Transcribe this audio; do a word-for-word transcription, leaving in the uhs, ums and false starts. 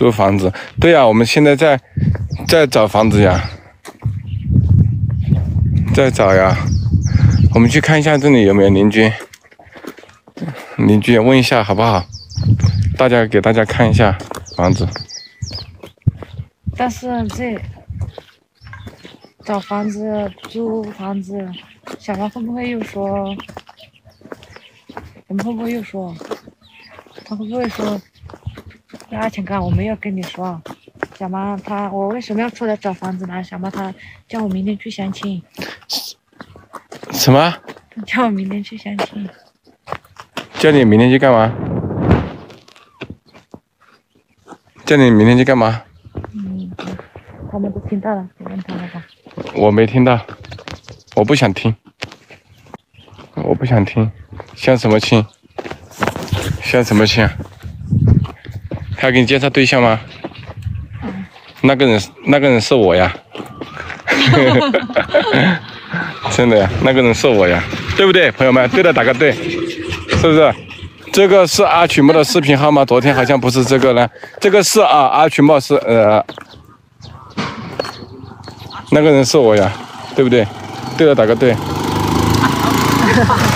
租房子。对呀，我们现在在在找房子呀，在找呀。我们去看一下这里有没有邻居，邻居问一下好不好？大家给大家看一下房子。 但是这找房子、租房子，小王会不会又说？我们会不会又说？他会不会说？阿强哥，我没有跟你说，小妈他我为什么要出来找房子呢？小妈他叫我明天去相亲。 什么？ 叫我明天去相亲。 叫你明天去干嘛？叫你明天去干嘛？ 嗯，他们都听到了，你问他了吧？ 我没听到，我不想听，我不想听，相什么亲？相什么亲？还要给你介绍对象吗？嗯、那个人，那个人是我呀，真的呀，那个人是我呀，对不对，朋友们？对的，打个对，是不是？这个是阿曲墨的视频号吗？昨天好像不是这个呢，这个是啊，阿曲墨是呃，那个人是我呀，对不对？对的，打个对。